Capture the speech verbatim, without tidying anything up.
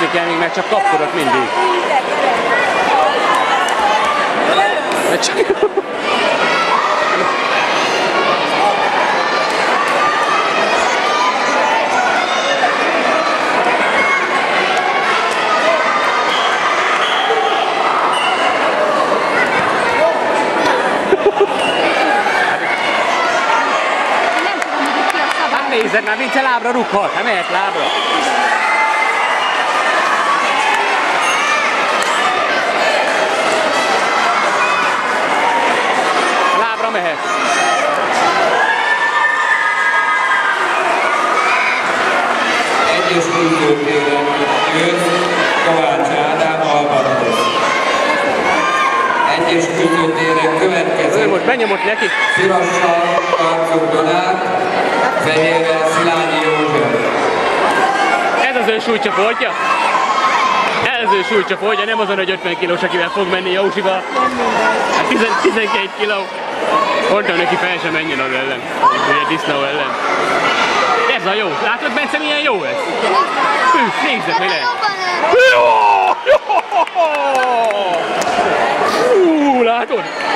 menni kell még, mert csak kapkodott mindig. De csak... Nézd, már Vince lábra rúghat, hát mehet lábra. Lábra mehet. Egyes küzdőtéren jött Kovács Ádám Albatros. Egyes küzdőtéren következő. Ő most benyomott neki. Szirassal Karcok Donát, Fehérrel Szilágyi József. Ez az ő súlycsoportja? Ez az ő súlycsoportja, nem azon, hogy ötven kilós, akivel fog menni Józsival. Hát tizenkét kiló. Mondtam neki, fel sem menjen az ellen. Ugye disznó ellen. Ez a jó. Látod, Bence, milyen jó ez? Hű, nézzek, mi lehet. Jó! Jó! Hú, látod?